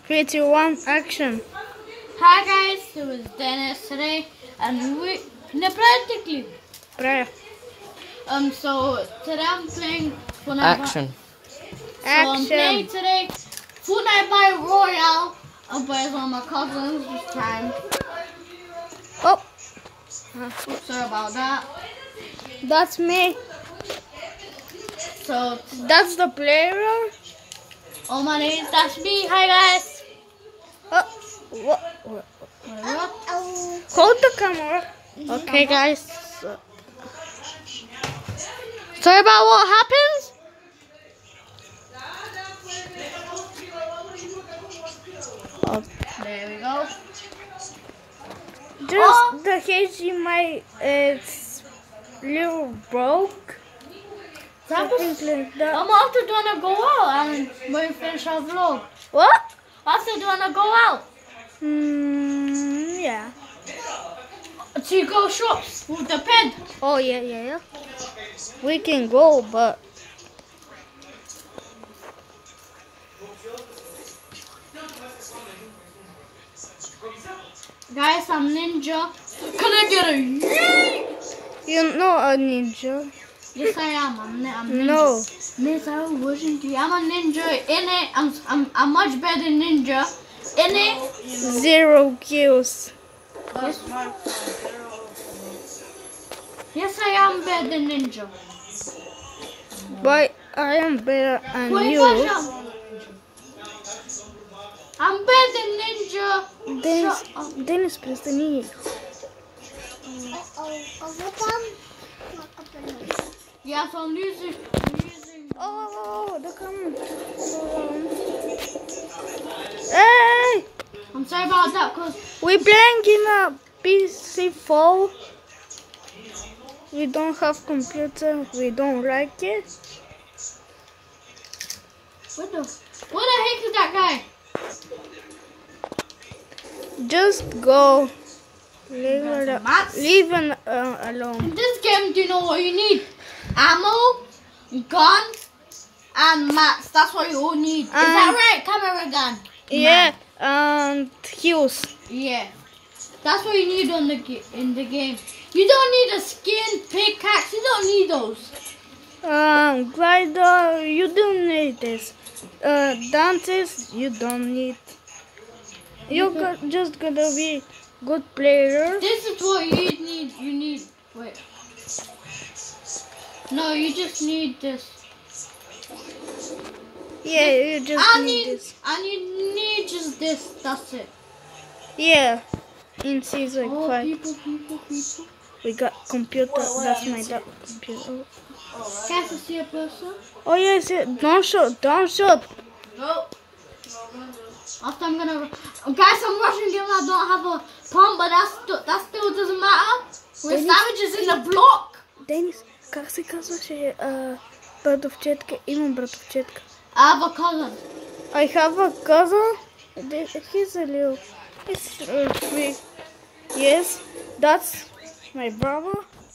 3, 2, 1, action. Hi guys, it was Dennis today, and we practically. Praia. So today I'm playing Fortnite. Action. So I'm playing Action. today Fortnite Battle Royale. I'm playing with my cousins this time. Oh, Oops, sorry about that. that's me. So, That's the player. oh my name, that's me. Hi guys. Oh, what? Hold the camera. Okay guys. Sorry about what happens. Oh, There we go. just the HDMI is little broke. That Something was, like that. I'm after gonna go out and when we finish our vlog. What? After gonna go out Yeah. to go shops with the pen. Oh, yeah. We can go, but Guys, I'm ninja. Can I get a yay? you're not a ninja. Yes, I am. I'm ninja. No. Miss, I wasn't. I'm a ninja. In it, I'm much better than ninja. In it. 0 kills. Yes, I am better than ninja. But I am better than Wait, you. I'm better than ninja. Dennis, Shut up. Dennis, press the knee. Yeah, so I'm using. Oh, the camera. Hey! I'm sorry about that, cause We playing in a PC4. We don't have computer. We don't like it. what the heck is that guy? Just go. Leave Got it some mats. leave it alone. In this game, do you know what you need? Ammo, gun, and mats. That's what you all need. Is that right? Camera gun. Yeah, and heals. Yeah. That's what you need on in the game. You don't need a skin, pickaxe. You don't need those. Glider, you don't need this. Dances, you don't need. You're just gonna be good player. This is what you need. You need. Wait. No, you just need this. Yeah, you just need this. And you need just this. That's it. Yeah, in season Oh, 5. people. We got computer. That's my computer. Can't you see a person? Oh yes, don't shoot. No. After I'm gonna, guys, I'm rushing game. I don't have a pump, but that still doesn't matter. We're savages in the block. Денис, как се казваше братовчетка? Имам братовчетка. I have a cousin. I have a cousin. He's a little. He's 3. Yes, that's my brother.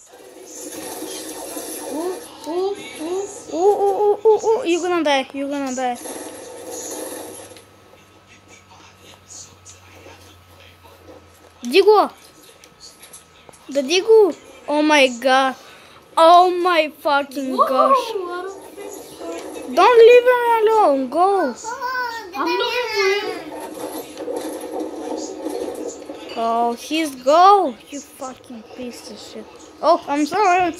Ooh. Ooh, you're gonna die. Digo! The Digo! Oh my god. Oh my fucking gosh. Don't leave him alone. Go. I'm looking for him. Oh, he's go. You fucking piece of shit. Oh, I'm sorry.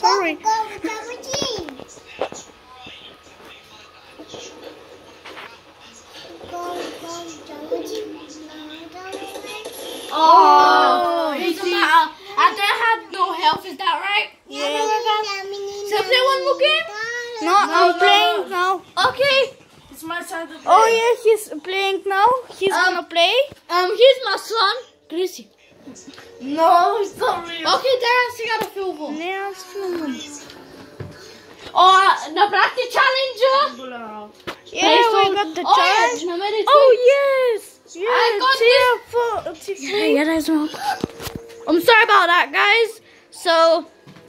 Oh, it doesn't matter. I don't have no health. Is that right? Yeah. So play one more game. No, I'm playing now. Okay. It's my time to play. Oh yeah, he's playing now. He's gonna play. Here's my son, Chrissy. No, it's not real. Okay, Dad, I got a film. Let's film. Oh, the practice challenger. Yeah, we got the challenge. Yeah, Oh yes. I got Yeah, that's wrong. I'm sorry about that, guys. So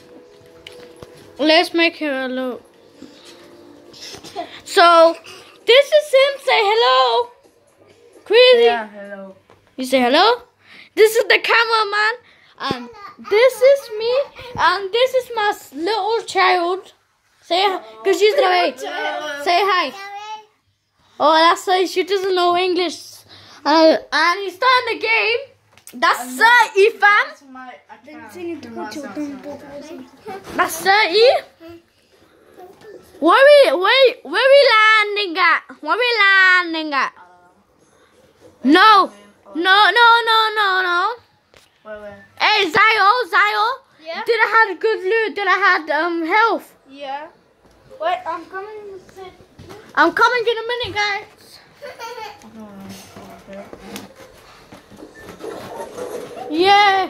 let's make her a look. So this is him. Say hello. Really? Yeah, hello. You say hello? This is the cameraman, and this is me, and this is my little child. Say hi, because she's the way. Say hi. Oh, that's why she doesn't know English. And he's starting the game. That's Sir Ethan. That's Sir E. Where we landing at? Where we landing at? No. Where? Hey, Zio. Yeah? Did I have good loot? Did I have health? Yeah. Wait, I'm coming to sit. I'm coming in a minute, guys. Yeah.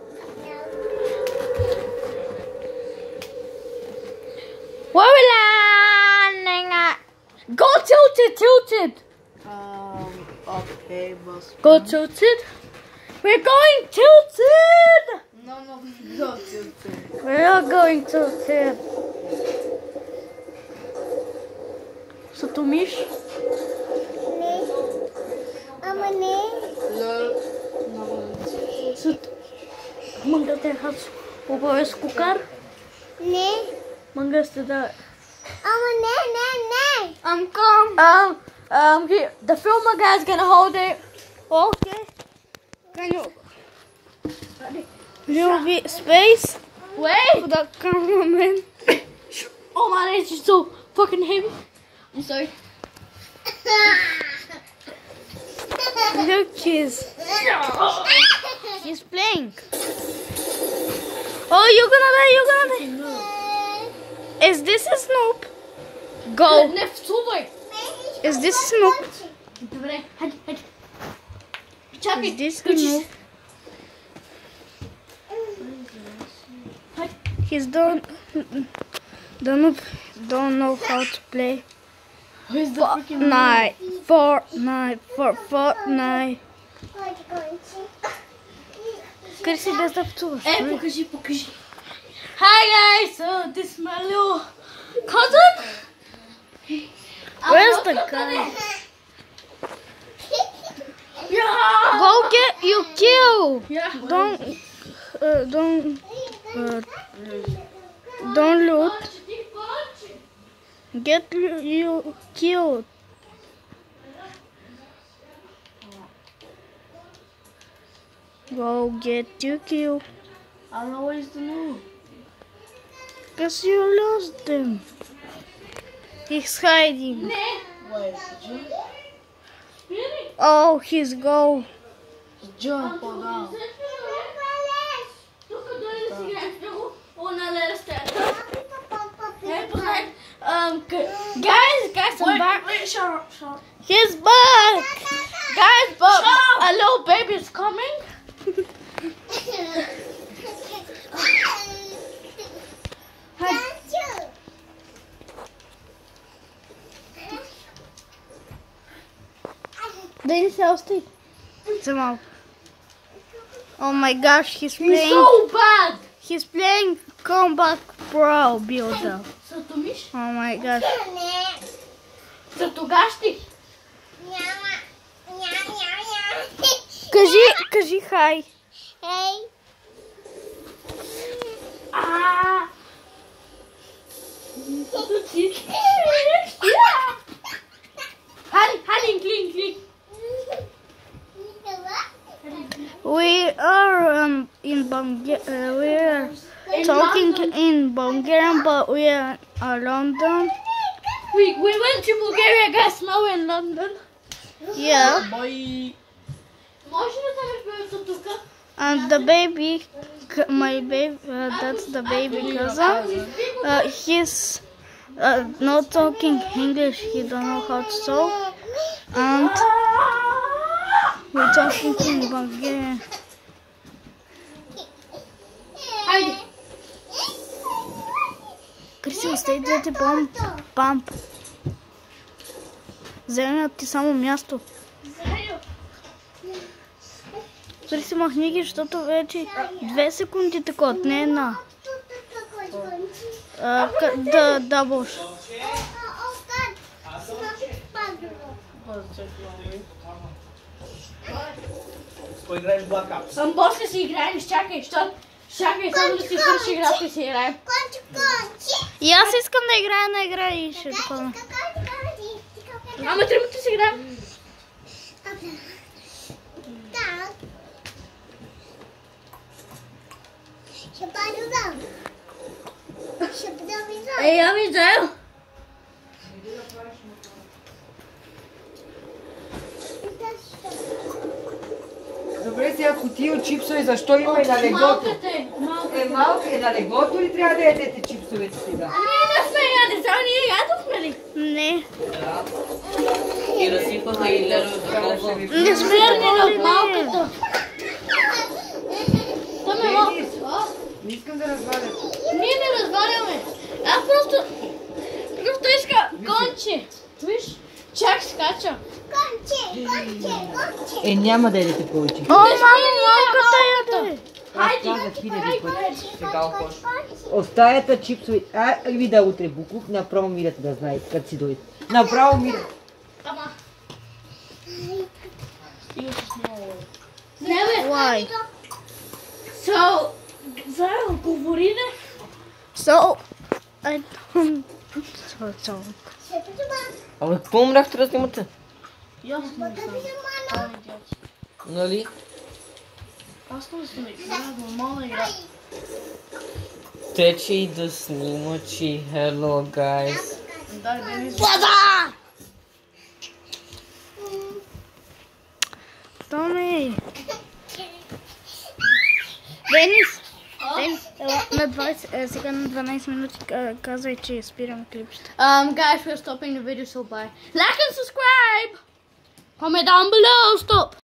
Where we landing at? Go tilted. Okay, boss. Go tilted. We're going tilted. No, go tilted. We're not going tilted. Co tu misz? Mogę teraz opowiedz kukar? Mogę stać. I'm come. The filmer guy's gonna hold it. Okay. Can you get space Wait. for the cameraman? Oh my, this is so fucking heavy. I'm sorry. Look, he's playing. Oh, you're gonna die. Is this a Snoop? Go. Left over. Is this Snoop? Hadi. Is this Snoop? He's don't know how to play. Where's the freaking Fortnite. Крыси без запцу. Покажи. Hi guys, so this is my little cousin. Where's the guy? Yeah. Go get you kill. Yeah. Don't loot. Get you killed. Go get you killed. I don't know what is the move. Cause you lost them. He's hiding. Wait, jump? Oh, he's go. Jump or down? Guys, I'm back. Wait, shut up. He's back. Guys, but A little baby's coming. Dennis Elsty. Somehow. Oh my gosh, he's He's playing. so bad. He's playing Combat Pro Builder. Să tu miști? Oh my gosh. Să tu gaști? Кажи hi. Hai, clean. We are in Bulgaria. We are talking in Bulgarian, but we are in London. We went to Bulgaria, guys. Now we're in London. Yeah. Boy. Може ли да ме бъде тук? And the baby, my baby, that's the baby cousin. He's not talking English. He don't know how to talk. And we're talking in Bulgarian. Хайде. Криси, остави двете памп. Вземат ти само място. Криси, махни ги, защото вече 2 секунди така, не една. Да, бош. поиграеш в Black Ops. После си играем, чакай, само да си свърши играта и си играем. И аз искам да играя на игра и ще такова. Ама тримата си играем. Ей, ами Заел. Добре, сега кутия от чипсове, защо има и на леглото? Малката е. На леглото ли трябва да ядете чипсовете сега? Ние не сме яде, само ние ядохме ли? Не. И разсипаха и ледове. Не сме Верни от малката. Там е малко. Не искам да разваля. Ние не разваляме. Аз просто иска гонче. Виж? Чак скача. Няма да ядете повече. О, мамо, малката яде. Аз казах хиляди пъти. Сега охош. Оставете чипсове. Ви да утре буклук, направо мирате да знаете, като си дойде. Направо мирате. Ама. Не бе. Why? So, Заел, говори не. So, I don't... So. Ама какво умряхте да снимате? Нали? Аз не съм играл, нормална игра. Тече и да снимачи. Hello, guys. Дай, Денис. Томи! Денис! На 20, сега на 12 минути казвай, че спирам клипчета. Guys, we're stopping the video, so bye. Like and subscribe! Comment down below, stop!